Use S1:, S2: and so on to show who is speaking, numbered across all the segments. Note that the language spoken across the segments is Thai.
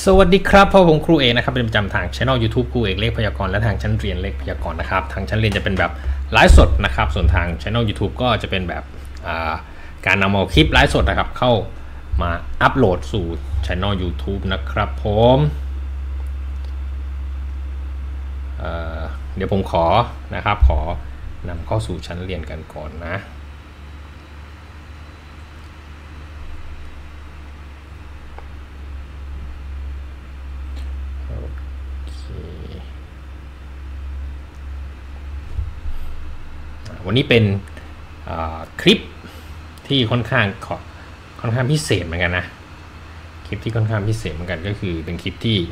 S1: สวัสดีครับพ่อผมครูเอกนะครับเป็นประจำทางช่อง YouTube ครูเอกเลขพยากรณ์และทางชั้นเรียนเลขพยากรณ์นะครับทางชั้นเรียนจะเป็นแบบไลฟ์สดนะครับส่วนทางช่อง YouTube ก็จะเป็นแบบการนำเอาคลิปไลฟ์สดนะครับเข้ามาอัปโหลดสู่ช่อง YouTube นะครับผมเดี๋ยวผมขอนำเข้าสู่ชั้นเรียนกันก่อนนะวันนี้เป็นคลิปที่ค่อนข้างพิเศษเหมือนกันนะคลิปที่ค่อนข้างพิเศษเหมือนกันก็คือเป็นคลิปที่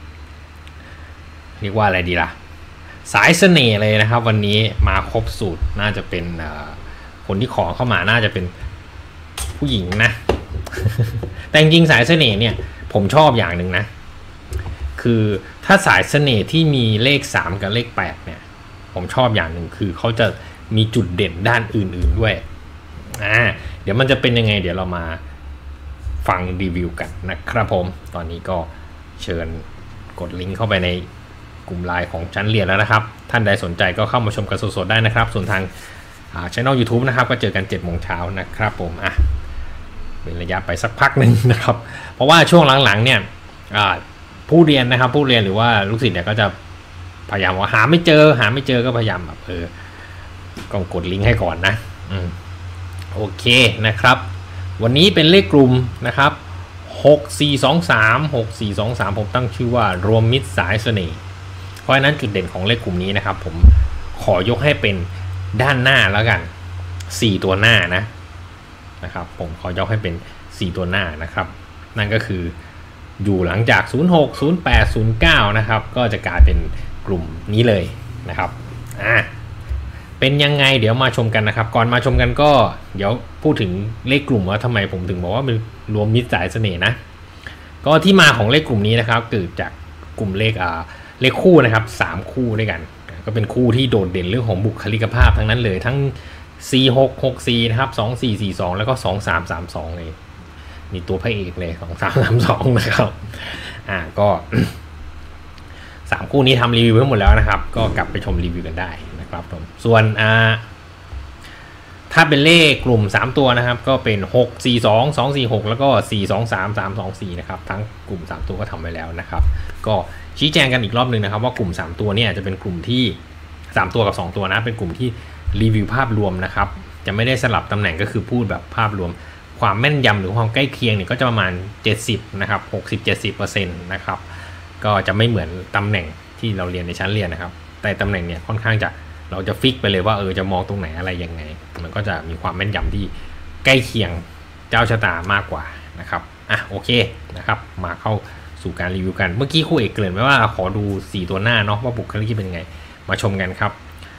S1: เรียกว่าอะไรดีล่ะสายเสน่ห์เลยนะครับวันนี้มาครบสูตรน่าจะเป็นคนที่ขอเข้ามาน่าจะเป็นผู้หญิงนะ แต่จริงๆสายเสน่ห์เนี่ยผมชอบอย่างหนึ่งนะคือถ้าสายเสน่ห์ที่มีเลข3กับเลข8เนี่ยผมชอบอย่างหนึ่งคือเขาจะมีจุดเด่นด้านอื่นๆด้วยเดี๋ยวมันจะเป็นยังไงเดี๋ยวเรามาฟังรีวิวกันนะครับผมตอนนี้ก็เชิญกดลิงก์เข้าไปในกลุ่มไลน์ของชั้นเรียนแล้วนะครับท่านใดสนใจก็เข้ามาชมกันสดๆได้นะครับส่วนทางช่อง YouTube นะครับก็เจอกัน 7 โมงเช้านะครับผมเป็นระยะไปสักพักหนึ่งนะครับเพราะว่าช่วงหลังๆเนี่ยผู้เรียนนะครับผู้เรียนหรือว่าลูกศิษย์เนี่ยก็จะพยายามว่าหาไม่เจอก็พยายามแบบก็กดลิงก์ให้ก่อนนะโอเคนะครับวันนี้เป็นเลขกลุ่มนะครับ6423ผมตั้งชื่อว่ารวมมิตรสายเสน่ห์เพราะฉะนั้นจุดเด่นของเลขกลุ่มนี้นะครับผมขอยกให้เป็นด้านหน้าแล้วกัน4ตัวหน้านะครับผมขอยกให้เป็น4ตัวหน้านะครับนั่นก็คืออยู่หลังจาก06 08 09นะครับก็จะกลายเป็นกลุ่มนี้เลยนะครับเป็นยังไงเดี๋ยวมาชมกันนะครับก่อนมาชมกันก็เดี๋ยวพูดถึงเลขกลุ่มว่าทำไมผมถึงบอกว่าเป็นรวมมิตรสายเสน่ห์นะก็ที่มาของเลขกลุ่มนี้นะครับเกิดจากกลุ่มเลขคู่นะครับ3คู่ด้วยกันก็เป็นคู่ที่โดดเด่นเรื่องของบุคลิกภาพทั้งนั้นเลยทั้ง4664นะครับ2442แล้วก็2332เลยมีตัวพระเอกเลย2332นะครับก็3คู่นี้ทำรีวิวไว้หมดแล้วนะครับก็กลับไปชมรีวิวกันได้นะครับผมส่วนถ้าเป็นเลขกลุ่ม3ตัวนะครับก็เป็น642 246แล้วก็423 324นะครับทั้งกลุ่ม3ตัวก็ทำไว้แล้วนะครับก็ชี้แจงกันอีกรอบนึงนะครับว่ากลุ่ม3ตัวเนี่ยจะเป็นกลุ่มที่3ตัวกับ2ตัวนะเป็นกลุ่มที่รีวิวภาพรวมนะครับจะไม่ได้สลับตำแหน่งก็คือพูดแบบภาพรวมความแม่นยำหรือความใกล้เคียงเนี่ยก็จะประมาณ70นะครับ60-70% นะครับก็จะไม่เหมือนตำแหน่งที่เราเรียนในชั้นเรียนนะครับแต่ตำแหน่งเนี่ยค่อนข้างจะเราจะฟิกไปเลยว่าจะมองตรงไหนอะไรยังไงมันก็จะมีความแม่นยำที่ใกล้เคียงเจ้าชะตามากกว่านะครับโอเคนะครับมาเข้าสู่การรีวิวกันเมื่อกี้ครูเอกเกริ่นไว้ว่าขอดู4ตัวหน้าเนาะว่าบุคลิกเป็นไงมาชมกันครับ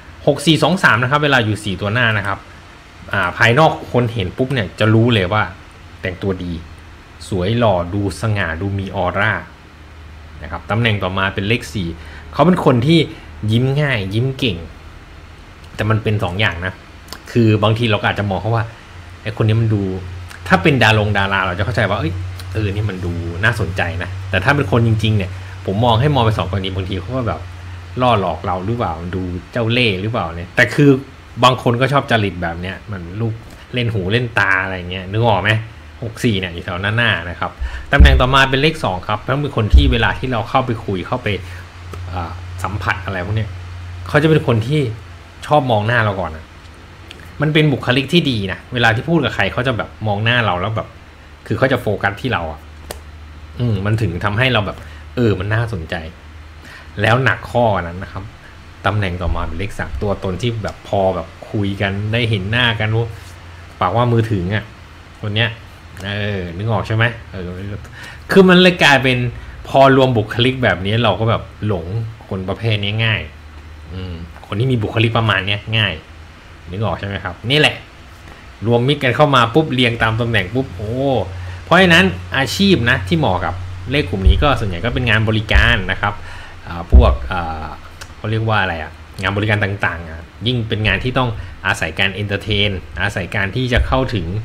S1: 6423นะครับเวลาอยู่4ตัวหน้านะครับภายนอกคนเห็นปุ๊บเนี่ยจะรู้เลยว่าแต่งตัวดีสวยหล่อดูสง่าดูมีออร่านะครับตำแหน่งต่อมาเป็นเลข4เขาเป็นคนที่ยิ้มง่ายยิ้มเก่งแต่มันเป็น2 อย่างนะคือบางทีเราอาจจะมองเขาว่าไอ้คนนี้มันดูถ้าเป็นดาราเราจะเข้าใจว่านี่มันดูน่าสนใจนะแต่ถ้าเป็นคนจริงๆเนี่ยผมมองให้มองไป2 กรณีบางทีเขาก็แบบล่อหลอกเราหรือเปล่าดูเจ้าเล่ห์หรือเปล่าเนี่ยแต่คือบางคนก็ชอบจริตแบบเนี้ยมันลูกเล่นหูเล่นตาอะไรเงี้ยนึกออกไหม64เนี่ยอยู่แถวหน้านะครับตำแหน่งต่อมาเป็นเลข2ครับต้องเป็นคนที่เวลาที่เราเข้าไปคุยเข้าไปสัมผัสอะไรพวกนี้เขาจะเป็นคนที่ชอบมองหน้าเราก่อนนะมันเป็นบุคลิกที่ดีนะเวลาที่พูดกับใครเขาจะแบบมองหน้าเราแล้วแบบคือเขาจะโฟกัสที่เรามันถึงทำให้เราแบบมันน่าสนใจแล้วหนักข้อนั้นนะครับตำแหน่งต่อมาเป็นเลข3ตัวตนที่แบบพอแบบคุยกันได้เห็นหน้ากันรู้ปากว่ามือถึงคนเนี้ยนึกออกใช่ไหมคือมันเลยกลายเป็นพอรวมบุคลิกแบบนี้เราก็แบบหลงคนประเภทนี้ง่ายคนที่มีบุคลิกประมาณนี้ง่ายนึกออกใช่ไหมครับนี่แหละรวมมิตรกันเข้ามาปุ๊บเรียงตามตำแหน่งปุ๊บเพราะฉะนั้นอาชีพนะที่เหมาะกับเลขกลุ่มนี้ก็ส่วนใหญ่ก็เป็นงานบริการนะครับพวกเขาเรียกว่าอะไรงานบริการต่างๆยิ่งเป็นงานที่ต้องอาศัยการเอนเตอร์เทนอาศัยการที่จะเข้าถึง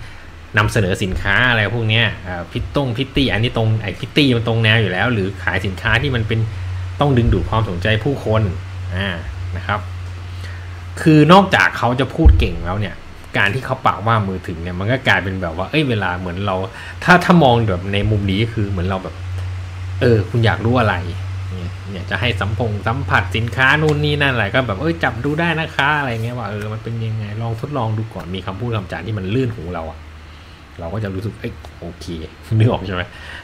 S1: นำเสนอสินค้าอะไรพวกเนี้ยพิตตี้อันนี้ตรงไอ้พิตตี้มันตรงแนวอยู่แล้วหรือขายสินค้าที่มันเป็นต้องดึงดูดความสนใจผู้คนนะครับคือนอกจากเขาจะพูดเก่งแล้วเนี่ยการที่เขาปากว่ามือถึงเนี่ยมันก็กลายเป็นแบบว่าเวลาเหมือนเราถ้ามองแบบในมุมนี้คือเหมือนเราแบบคุณอยากรู้อะไรเนี่ยจะให้สัมผัสสินค้านู่นนี่นั่นอะไรก็แบบจับดูได้นะคะอะไรเงี้ยว่ามันเป็นยังไงลองทดลองดูก่อนมีคำพูดคำจาที่มันลื่นหูเราอะเราก็จะรู้สึกโอเคนึกออกใช่ไหม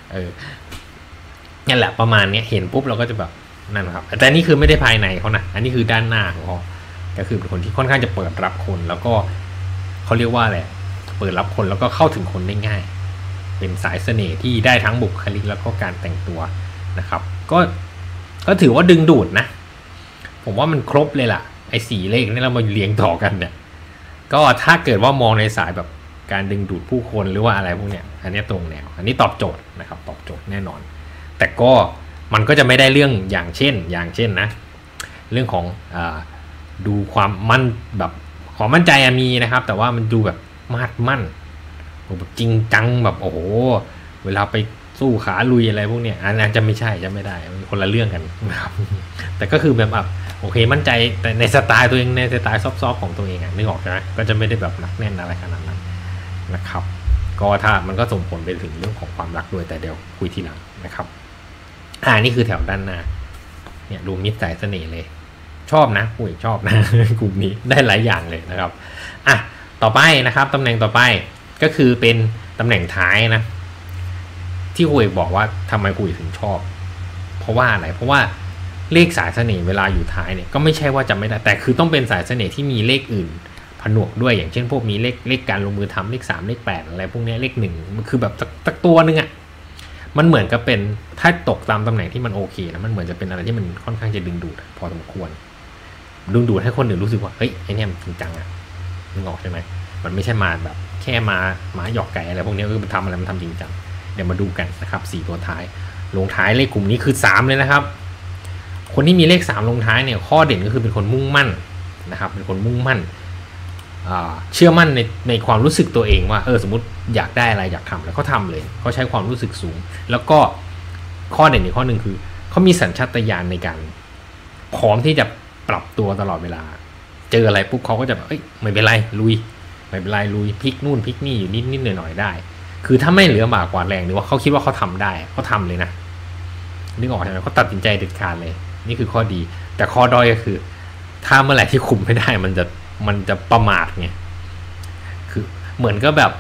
S1: นี่แหละประมาณนี้เห็นปุ๊บเราก็จะแบบนั่นครับแต่นี่คือไม่ได้ภายในเขานะอันนี้คือด้านหน้าของเขาก็คือเป็นคนที่ค่อนข้างจะเปิดรับคนแล้วก็เขาเรียกว่าอะไรเปิดรับคนแล้วก็เข้าถึงคนได้ง่ายเป็นสายเสน่ห์ที่ได้ทั้งบุคลิกแล้วก็การแต่งตัวนะครับก็ถือว่าดึงดูดนะผมว่ามันครบเลยล่ะไอ้4เลขนี่เรามาเรียงต่อกันเนี่ยก็ถ้าเกิดว่ามองในสายแบบการดึงดูดผู้คนหรือว่าอะไรพวกเนี้ยอันนี้ตรงแนวอันนี้ตอบโจทย์นะครับตอบโจทย์แน่นอนแต่ก็มันก็จะไม่ได้เรื่องอย่างเช่นนะเรื่องของดูความมั่นแบบขอมั่นใจมีนะครับแต่ว่ามันดูแบบมั่นแบบจริงจังแบบโอ้โหเวลาไปสู้ขาลุยอะไรพวกเนี้ยอันนั้นจะไม่ได้คนละเรื่องกันนะครับแต่ก็คือแบบโอเคมั่นใจแต่ในสไตล์ตัวเองในสไตล์ซอฟๆของตัวเองนึกออกใช่ไหมก็จะไม่ได้แบบหนักแน่นอะไรขนาดนั้นนะครับก็ถ้ามันก็ส่งผลไปถึงเรื่องของความรักด้วยแต่เดี๋ยวคุยทีหลังนะครับนี่คือแถวด้านหน้าเนี่ยรวมมิตรสายเสน่ห์เลยชอบนะชอบนะกลุ่มนี้ได้หลายอย่างเลยนะครับต่อไปนะครับตำแหน่งต่อไปก็คือเป็นตำแหน่งท้ายนะที่คุยบอกว่าทำไมคุยถึงชอบเพราะว่าอะไรเพราะว่าเลขสายเสน่ห์เวลาอยู่ท้ายเนี่ยก็ไม่ใช่ว่าจะไม่ได้แต่คือต้องเป็นสายเสน่ห์ที่มีเลขอื่นผนวกด้วยอย่างเช่นพวกมีเลขการลงมือทำเลข3เลข8อะไรพวกนี้เลข1มันคือแบบสักตัวนึงมันเหมือนกับเป็นถ้าตกตามตำแหน่งที่มันโอเคนะมันเหมือนจะเป็นอะไรที่มันค่อนข้างจะดึงดูดพอสมควรดึงดูดให้คนอื่นรู้สึกว่าไอ้นี่มันจริงจังนึกออกใช่ไหมมันไม่ใช่มาแบบแค่มาหยอกไก่อะไรพวกนี้มันทำอะไรมันทำจริงจังเดี๋ยวมาดูกันนะครับ4ตัวท้ายลงท้ายเลขกลุ่มนี้คือ3เลยนะครับคนที่มีเลข3ลงท้ายเนี่ยข้อเด่นก็คือเป็นคนมุ่งมั่นนะครับเป็นคนมุ่งมั่นเชื่อมั่นในความรู้สึกตัวเองว่าสมมติอยากได้อะไรอยากทำแล้วเขาทำเลยเขาใช้ความรู้สึกสูงแล้วก็ข้อเด่นอีกข้อหนึ่งคือเขามีสัญชาตญาณในการพร้อมที่จะปรับตัวตลอดเวลาเจออะไรปุ๊บเขาก็จะแบบไม่เป็นไรลุยไม่เป็นไรลุยพลิกนู่นพลิกนี่อยู่นิดหน่อยได้คือถ้าไม่เหลือบ่ากว่าแรงหรือว่าเขาคิดว่าเขาทำได้เขาทำเลยนะนึกออกใช่ไหมเขาตัดสินใจเด็ดขาดเลยนี่คือข้อดีแต่ข้อด้อยก็คือถ้าเมื่อไหร่ที่คุมไม่ได้มันจะประมาทไงคือเหมือนก็แบบ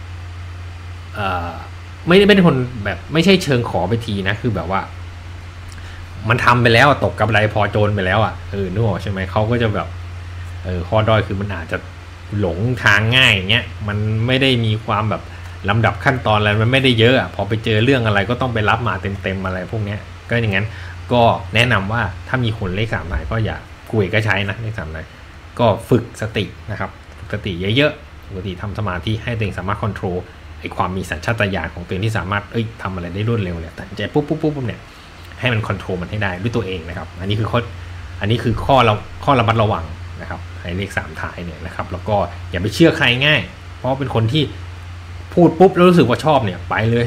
S1: ไม่ได้เป็นคนแบบไม่ใช่เชิงขอไปทีนะคือแบบว่ามันทำไปแล้วตกกับอะไรพอโจรไปแล้วนึกออกใช่ไหมเขาก็จะแบบข้อด้อยคือมันอาจจะหลงทางง่ายอย่างเงี้ยมันไม่ได้มีความแบบลำดับขั้นตอนอะไรมันไม่ได้เยอะพอไปเจอเรื่องอะไรก็ต้องไปรับมาเต็มอะไรพวกเนี้ยก็อย่างนั้นก็แนะนำว่าถ้ามีคนเลข3หลายก็อย่าคุยก็ใช้นะเลข3หลายก็ฝึกสตินะครับฝึกสติเยอะๆปกติทำสมาธิให้ตัวเองสามารถควบคุมไอ้ความมีสัญชาตญาณของตัวเองที่สามารถทำอะไรได้รวดเร็วเนี่ยตัดใจปุ๊บเนี่ยให้มันควบคุมมันให้ได้ด้วยตัวเองนะครับอันนี้คือข้อระมัดระวังนะครับให้เลข3ท้ายเนี่ยนะครับแล้วก็อย่าไปเชื่อใครง่ายเพราะเป็นคนที่พูดปุ๊บแล้วรู้สึกว่าชอบเนี่ยไปเลย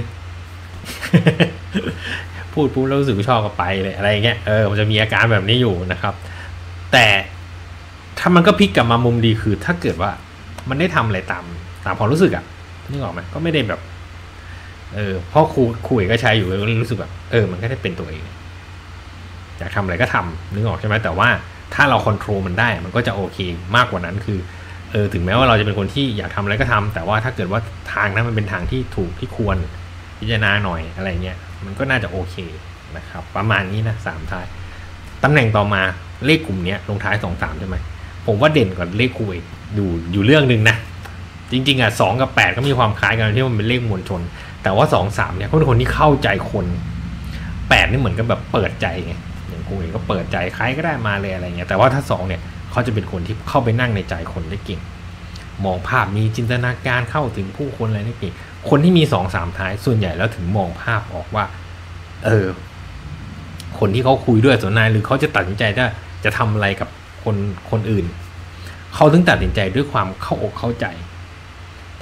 S1: พูดปุ๊บแล้วรู้สึกว่าชอบก็ไปเลยอะไรเงี้ยมันจะมีอาการแบบนี้อยู่นะครับแต่ถ้ามันก็พลิกกลับมามุมดีคือถ้าเกิดว่ามันได้ทำอะไรตามความรู้สึกนึกออกไหมก็ไม่ได้แบบเพราะครูก็ใช้อยู่ก็รู้สึกแบบมันก็ได้เป็นตัวเองอยากทำอะไรก็ทำนึกออกใช่ไหมแต่ว่าถ้าเราควบคุมมันได้มันก็จะโอเคมากกว่านั้นคือถึงแม้ว่าเราจะเป็นคนที่อยากทำอะไรก็ทำแต่ว่าถ้าเกิดว่าทางนั้นมันเป็นทางที่ถูกที่ควรพิจารณาหน่อยอะไรเงี้ยมันก็น่าจะโอเคนะครับประมาณนี้นะ3ท้ายตำแหน่งต่อมาเลขกลุ่มนี้ลงท้าย2-3ใช่ไหมผมว่าเด่นกว่าเลขคู่อยู่เรื่องนึงนะจริงๆ2กับ8ก็มีความคล้ายกันที่มันเป็นเลขมวลชนแต่ว่า2-3เนี่ยเขาเป็นคนที่เข้าใจคน8นี่เหมือนกับแบบเปิดใจไงอย่างกูเองก็เปิดใจใครก็ได้มาเลยอะไรเงี้ยแต่ว่าถ้า2เนี่ยเขาจะเป็นคนที่เข้าไปนั่งในใจคนได้เก่งมองภาพมีจินตนาการเข้าถึงผู้คนอะไรได้เก่งคนที่มี2-3ท้ายส่วนใหญ่แล้วถึงมองภาพออกว่าคนที่เขาคุยด้วยสนทนาหรือเขาจะตัดสินใจจะทำอะไรกับคนอื่นเขาถึงตัดสินใจด้วยความเข้าอกเข้าใจพ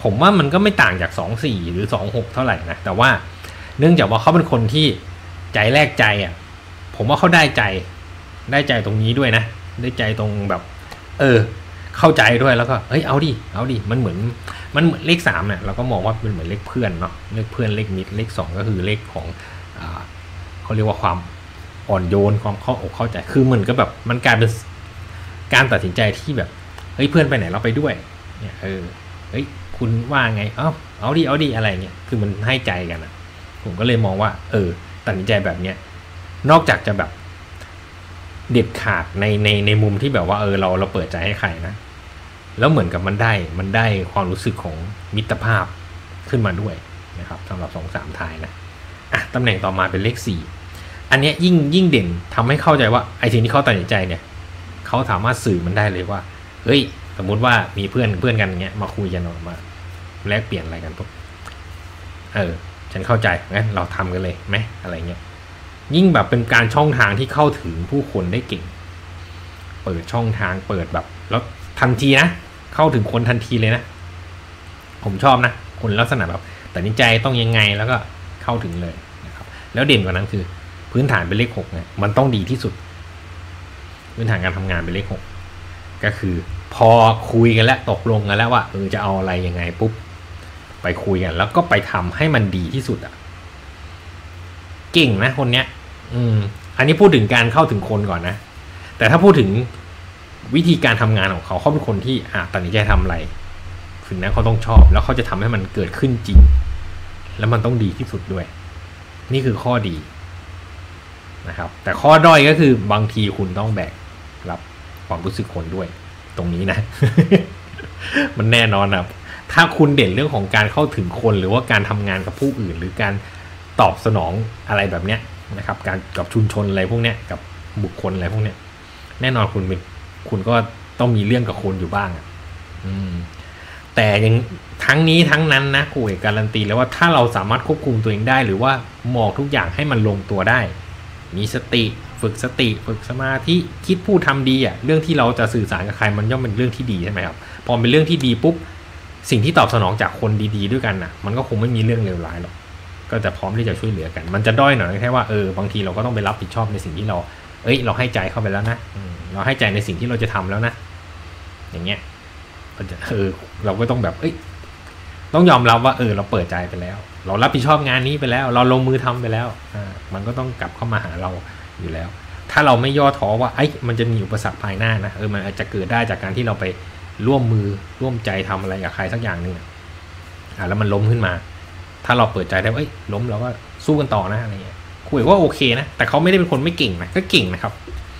S1: ผมว่ามันก็ไม่ต่างจาก24หรือ26เท่าไหร่นะแต่ว่าเนื่องจากว่าเขาเป็นคนที่ใจแรกใจอ่ะผมว่าเขาได้ใจตรงนี้ด้วยนะได้ใจตรงแบบเข้าใจด้วยแล้วก็เอาดิมันเหมือนเลข3เนี่ยเราก็มองว่าเป็นเหมือนเลขเพื่อนเนาะเลขเพื่อนเลขมิตรเลข2ก็คือเลขของเขาเรียกว่าความอ่อนโยนความเข้าอกเข้าใจคือเหมือนก็แบบมันกลายเป็นการตัดสินใจที่แบบเพื่อนไปไหนเราไปด้วยเนี่ยคุณว่าไงเอาดิอะไรเงี้ยคือมันให้ใจกันอ่ะผมก็เลยมองว่าตัดสินใจแบบเนี้ยนอกจากจะแบบเด็ดขาดในมุมที่แบบว่าเราเปิดใจให้ใครนะแล้วเหมือนกับมันได้ความรู้สึกของมิตรภาพขึ้นมาด้วยนะครับสำหรับ2-3 ทายนะตำแหน่งต่อมาเป็นเลข4อันเนี้ยยิ่งเด่นทำให้เข้าใจว่าไอ้สิ่งที่เขาตัดสินใจเนี่ยเขาสามารถสื่อมันได้เลยว่าสมมุติว่ามีเพื่อนกันอย่างเงี้ยมาคุยกันออกมาแลกเปลี่ยนอะไรกันปุ๊บฉันเข้าใจงั้นเราทำกันเลยไหมอะไรเงี้ยยิ่งแบบเป็นการช่องทางที่เข้าถึงผู้คนได้เก่งเปิดช่องทางเปิดแบบแล้วทันทีนะเข้าถึงคนทันทีเลยนะผมชอบนะคนลักษณะแบบตัดสินใจต้องยังไงแล้วก็เข้าถึงเลยนะครับแล้วเด่นกว่านั้นคือพื้นฐานเป็นเลข6เนี่ยมันต้องดีที่สุดพื้นฐานการทำงานเป็นเลข6ก็คือพอคุยกันแล้วตกลงกันแล้วว่าจะเอาอะไรยังไงปุ๊บไปคุยกันแล้วก็ไปทำให้มันดีที่สุดเก่งนะคนเนี้ยอันนี้พูดถึงการเข้าถึงคนก่อนนะแต่ถ้าพูดถึงวิธีการทำงานของเขาเป็นคนที่ตัดสินใจทำอะไรถึงนั้นเขาต้องชอบแล้วเขาจะทำให้มันเกิดขึ้นจริงแล้วมันต้องดีที่สุดด้วยนี่คือข้อดีนะครับแต่ข้อด้อยก็คือบางทีคุณต้องแบกรับความรู้สึกคนด้วยตรงนี้นะ มันแน่นอนนะถ้าคุณเด่นเรื่องของการเข้าถึงคนหรือว่าการทำงานกับผู้อื่นหรือการตอบสนองอะไรแบบเนี้ยนะครับการกับชุมชนอะไรพวกเนี้ยกับบุคคลอะไรพวกเนี้ยแน่นอนคุณก็ต้องมีเรื่องกับคนอยู่บ้างแต่ยังทั้งนี้ทั้งนั้นนะครูเอกการันตีแล้วว่าถ้าเราสามารถควบคุมตัวเองได้หรือว่ามองทุกอย่างให้มันลงตัวได้มีสติฝึกสมาธิคิดพูดทำดีเรื่องที่เราจะสื่อสารกับใครมันย่อมเป็นเรื่องที่ดีใช่ไหมครับพอเป็นเรื่องที่ดีปุ๊บสิ่งที่ตอบสนองจากคนดีๆด้วยกันมันก็คงไม่มีเรื่องเลวร้ายหรอกก็จะพร้อมที่จะช่วยเหลือกันมันจะด้อยหน่อยแค่ว่าบางทีเราก็ต้องไปรับผิดชอบในสิ่งที่เราเราให้ใจเข้าไปแล้วนะเราให้ใจในสิ่งที่เราจะทำแล้วนะอย่างเงี้ยเราก็ต้องแบบต้องยอมรับว่าเราเปิดใจไปแล้วเรารับผิดชอบงานนี้ไปแล้วเราลงมือทำไปแล้วมันก็ต้องกลับเข้ามาหาเราอยู่แล้วถ้าเราไม่ย่อท้อว่ามันจะมีอุปสรรคภายหน้านะมันอาจจะเกิดได้จากการที่เราไปร่วมมือร่วมใจทำอะไรกับใครสักอย่างนึงแล้วมันล้มขึ้นมาถ้าเราเปิดใจได้ว่าล้มเราก็สู้กันต่อนะอะไรเงี้ยคุยว่าโอเคนะแต่เขาไม่ได้เป็นคนไม่เก่งนะก็เก่งนะครับ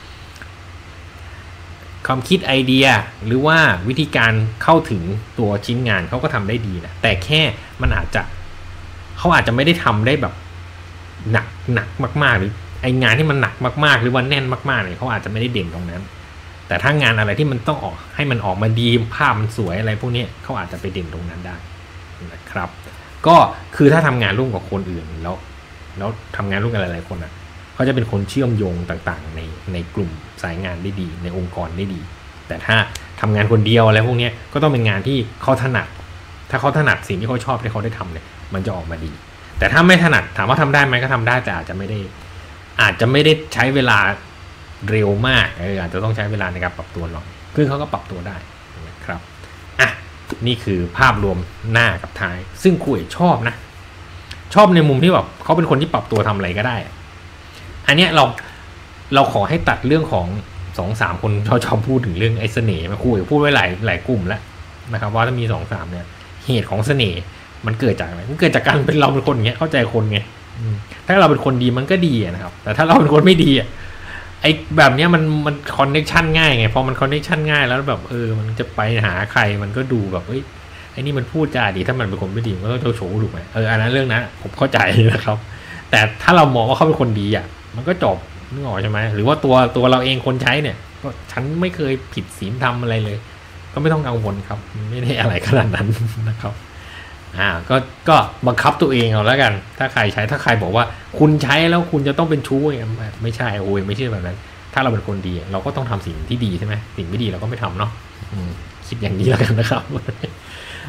S1: ความคิดไอเดียหรือว่าวิธีการเข้าถึงตัวชิ้นงานเขาก็ทำได้ดีนะแต่แค่มันเขาอาจจะไม่ได้ทำได้แบบหนักมากๆหรือไองานที่มันหนักมากๆหรือว่าแน่นมากๆเนี่ยเขาอาจจะไม่ได้เด่นตรงนั้นแต่ถ้างานอะไรที่มันต้องออกให้มันออกมาดีภาพมันสวยอะไรพวกนี้เขาอาจจะไปเด่นตรงนั้นได้นะครับก็คือถ้าทำงานร่วมกับคนอื่นแล้วทำงานร่วมกันหลายๆคนเขาจะเป็นคนเชื่อมโยงต่างๆในกลุ่มสายงานได้ดีในองค์กรได้ดีแต่ถ้าทำงานคนเดียวอะไรพวกนี้ก็ต้องเป็นงานที่เขาถนัดถ้าเขาถนัดสิ่งที่เขาชอบที่เขาได้ทำเนี่ยมันจะออกมาดีแต่ถ้าไม่ถนัดถามว่าทำได้ไหมก็ทำได้แต่อาจจะไม่ได้ใช้เวลาเร็วมากอาจจะต้องใช้เวลาในการปรับตัวหน่อยซึ่งเขาก็ปรับตัวได้นะครับนี่คือภาพรวมหน้ากับท้ายซึ่งครูเอกชอบนะชอบในมุมที่แบบเขาเป็นคนที่ปรับตัวทำอะไรก็ได้อันเนี้ยเราขอให้ตัดเรื่องของ 2-3 คนชอบพูดถึงเรื่องไอ้เสน่ห์มาครูเอกพูดไว้หลายกลุ่มแล้วนะครับว่าถ้ามี 2-3 เนี่ยเหตุของเสน่ห์มันเกิดจากอะไรมันเกิดจากการเป็นเราเป็นคนอย่างเงี้ยเข้าใจคนไงถ้าเราเป็นคนดีมันก็ดีนะครับแต่ถ้าเราเป็นคนไม่ดีไอ้แบบเนี้ยมันคอนเนคชั่นง่ายไงพอมันคอนเนคชั่นง่ายแล้วแบบมันจะไปหาใครมันก็ดูแบบไอ้นี่มันพูดจาดีถ้ามันเป็นคนไม่ดีมันก็เจ้าโฉถูกไหมอันนั้นเรื่องนั้นผมเข้าใจนะครับแต่ถ้าเรามองว่าเขาเป็นคนดีมันก็จบนึกออกใช่ไหมหรือว่าตัวเราเองคนใช้เนี่ยก็ฉันไม่เคยผิดศีลธรรมอะไรเลยก็ไม่ต้องกังวลครับไม่ได้อะไรขนาดนั้นนะครับก็บังคับตัวเองเอาแล้วกันถ้าใครใช้ถ้าใครบอกว่าคุณใช้แล้วคุณจะต้องเป็นชู้ไม่ใช่ไม่ใช่แบบนั้นถ้าเราเป็นคนดีเราก็ต้องทำสิ่งที่ดีใช่ไหมสิ่งไม่ดีเราก็ไม่ทำเนาะคิดอย่างนี้แล้วกันนะครับ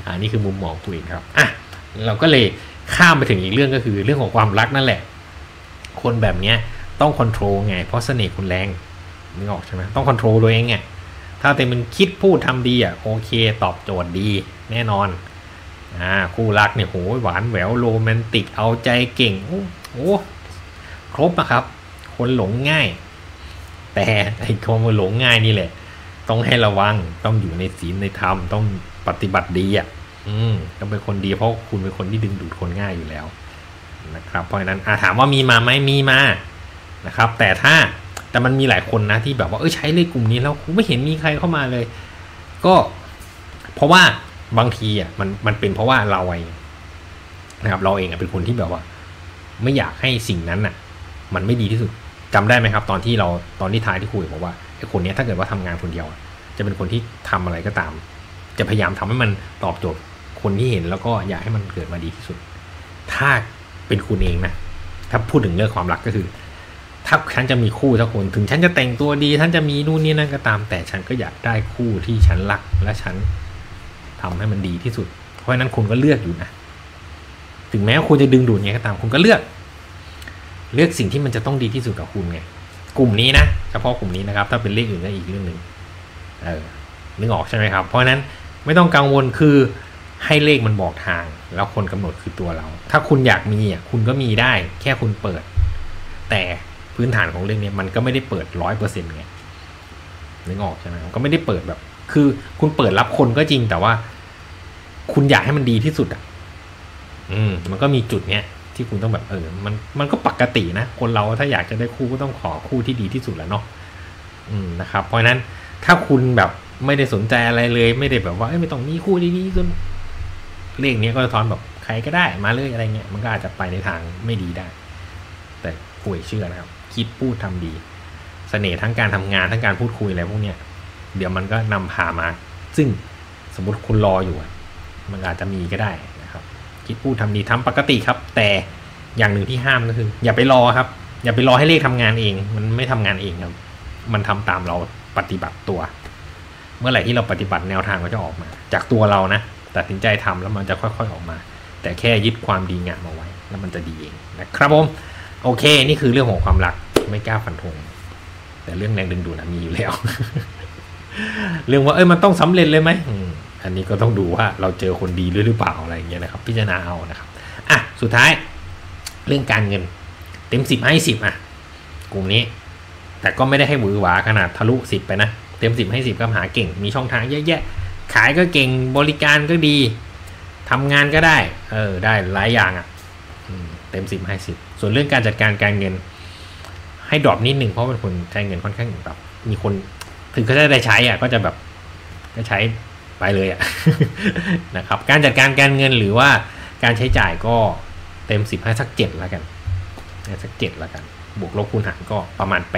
S1: นี่คือมุมมองคุยครับเราก็เลยข้ามไปถึงอีกเรื่องก็คือเรื่องของความรักนั่นแหละคนแบบเนี้ยต้องคอนโทรลไงเพราะเสน่ห์คุณแรงนึกออกใช่ไหมต้องคอนโทรลตัวเองไงถ้าแต่มันคิดพูดทำดีโอเคตอบโจทย์ดีแน่นอนคู่รักเนี่ยโหหวานแหววโรแมนติกเอาใจเก่งโอ้ครบครับคนหลงง่ายแต่ไอ้คนหลงง่ายนี่แหละต้องให้ระวังต้องอยู่ในศีลในธรรมต้องปฏิบัติดีต้องเป็นคนดีเพราะคุณเป็นคนที่ดึงดูดคนง่ายอยู่แล้วนะครับเพราะฉะนั้นถามว่ามีมาไหมมีมานะครับแต่มันมีหลายคนนะที่แบบว่าใช้เลขกลุ่มนี้แล้วไม่เห็นมีใครเข้ามาเลยก็เพราะว่าบางทีมันเป็นเพราะว่าเราเองนะครับเราเองเป็นคนที่แบบว่าไม่อยากให้สิ่งนั้นมันไม่ดีที่สุดจำได้ไหมครับตอนที่ท้ายที่คุยบอกว่าไอ้คนนี้ถ้าเกิดว่าทำงานคนเดียวจะเป็นคนที่ทำอะไรก็ตามจะพยายามทำให้มันตอบโจทย์คนที่เห็นแล้วก็อยากให้มันเกิดมาดีที่สุดถ้าเป็นคุณเองนะถ้าพูดถึงเรื่องความรักก็คือถ้าฉันจะมีคู่สักคนถึงฉันจะแต่งตัวดีฉันจะมีนู่นนี่นั่นก็ตามแต่ฉันก็อยากได้คู่ที่ฉันรักและฉันทำให้มันดีที่สุดเพราะฉะนั้นคุณก็เลือกอยู่นะถึงแม้คุณจะดึงดูดไงก็ตามคุณก็เลือกสิ่งที่มันจะต้องดีที่สุดกับคุณไงกลุ่มนี้นะเฉพาะกลุ่มนี้นะครับถ้าเป็นเลขอื่นก็อีกเรื่องนึงนึกออกใช่ไหมครับเพราะฉะนั้นไม่ต้องกังวลคือให้เลขมันบอกทางแล้วคนกำหนดคือตัวเราถ้าคุณอยากมีคุณก็มีได้แค่คุณเปิดแต่พื้นฐานของเรื่องนี้มันก็ไม่ได้เปิด 100% ไงนึกออกใช่ไหมก็ไม่ได้เปิดแบบคือคุณเปิดรับคนก็จริงแต่ว่าคุณอยากให้มันดีที่สุดมันก็มีจุดเนี้ยที่คุณต้องแบบมันก็ปกตินะคนเราถ้าอยากจะได้คู่ก็ต้องขอคู่ที่ดีที่สุดแหละเนาะนะครับเพราะฉะนั้นถ้าคุณแบบไม่ได้สนใจอะไรเลยไม่ได้แบบว่าไม่ต้องมีคู่ดีๆจนเลขนี้ก็สะท้อนแบบใครก็ได้มาเลยอะไรเงี้ยมันก็อาจจะไปในทางไม่ดีได้แต่คุยเชื่อนะครับคิดพูดทำดีเสน่ห์ทั้งการทำงานทั้งการพูดคุยอะไรพวกเนี้ยเดี๋ยวมันก็นำพามาซึ่งสมมติคุณรออยู่มันอาจจะมีก็ได้นะครับคิดพูดทำดีทำปกติครับแต่อย่างหนึ่งที่ห้ามก็คืออย่าไปรอครับอย่าไปรอให้เลขทำงานเองมันไม่ทำงานเองครับมันทำตามเราปฏิบัติตัวเมื่อไหร่ที่เราปฏิบัติแนวทางก็จะออกมาจากตัวเรานะตัดสินใจทำแล้วมันจะค่อยๆออกมาแต่แค่ยึดความดีงามเอาไว้แล้วมันจะดีเองนะครับผมโอเคนี่คือเรื่องของความรักไม่กล้าฟันธงแต่เรื่องแรงดึงดูดมีอยู่แล้ว เรื่องว่ามันต้องสำเร็จเลยไหมอันนี้ก็ต้องดูว่าเราเจอคนดีหรือเปล่าอะไรอย่างเงี้ยนะครับพิจารณาเอานะครับสุดท้ายเรื่องการเงินเต็ม10ให้10กลุ่มนี้แต่ก็ไม่ได้ให้หวือหวาขนาดทะลุ10ไปนะเต็ม10ให้10ก็หาเก่งมีช่องทางเยอะแยะขายก็เก่งบริการก็ดีทำงานก็ได้ได้หลายอย่างเต็ม10ให้10ส่วนเรื่องการจัดการการเงินให้ดรอปนิดนึงเพราะเป็นคนใช้เงินค่อนข้างแบบมีคนถึงเขาจะได้ใช้ก็จะแบบก็ใช้ไปเลยนะครับการจัดการการเงินหรือว่าการใช้จ่ายก็เต็ม10ให้สัก7แล้วกันสัก7แล้วกันบวกลบคูณหารก็ประมาณ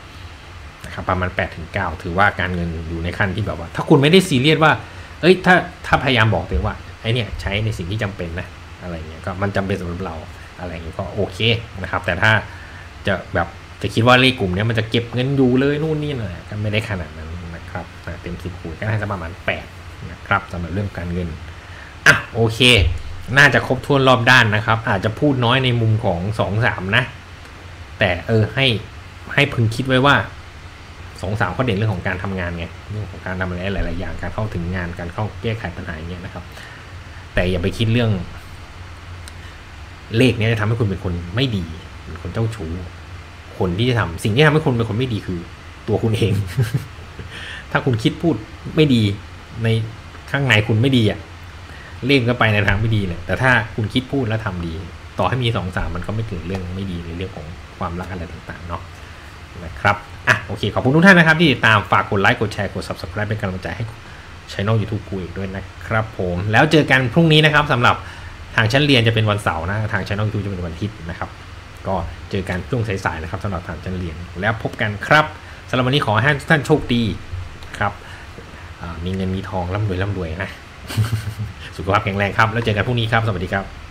S1: 8นะครับประมาณ8 ถึง 9ถือว่าการเงินอยู่ในขั้นที่แบบว่าถ้าคุณไม่ได้ซีเรียสว่าถ้าพยายามบอกตัวเองว่าไอ้เนี่ยใช้ในสิ่งที่จำเป็นนะอะไรเงี้ยก็มันจำเป็นสำหรับเราอะไรเงี้ยก็โอเคนะครับแต่ถ้าจะแบบจะคิดว่าเลขกลุ่มนี้มันจะเก็บเงินอยู่เลยนู่นนี่เลยก็ไม่ได้ขนาดนั้นนะครับเต็ม10คูณก็ให้ประมาณ8นะครับสำหรับเรื่องการเงินโอเคน่าจะครบถ้วนรอบด้านนะครับอาจจะพูดน้อยในมุมของ2-3นะแต่ให้พึงคิดไว้ว่า2-3ข้อเด่นเรื่องของการทำงานไงเรื่องของการทำอะไรหลายๆอย่างการเข้าถึงงานการเข้าแก้ไขปัญหาอย่างเงี้ยนะครับแต่อย่าไปคิดเรื่องเลขนี้จะทำให้คุณเป็นคนไม่ดีเป็นคนเจ้าชู้คนที่จะทำสิ่งที่ทำให้คุณเป็นคนไม่ดีคือตัวคุณเอง ถ้าคุณคิดพูดไม่ดีในข้างในคุณไม่ดีเลขก็ไปในทางไม่ดีเลยแต่ถ้าคุณคิดพูดแล้วทำดีต่อให้มี2-3มันก็ไม่เกิดเรื่องไม่ดีในเรื่องของความรักอะไรต่างๆเนาะนะครับโอเคขอบคุณทุกท่านนะครับที่ติดตามฝากกดไลค์กดแชร์กด Subscribe เป็นกำลังใจให้ช่อง YouTube กูอีกด้วยนะครับผมแล้วเจอกันพรุ่งนี้นะครับสำหรับทางชั้นเรียนจะเป็นวันเสาร์นะทางช่อง YouTube จะเป็นวันอาทิตย์นะครับก็เจอกันช่วงสายๆนะครับสำหรับทางชั้นเรียนแล้วพบกันครับสำหรับวันนี้ขอให้ท่านโชคดีครับมีเงินมีทองร่ำรวยนะ สุขภาพแข็งแรงครับแล้วเจอกันพรุ่งนี้ครับสวัสดีครับ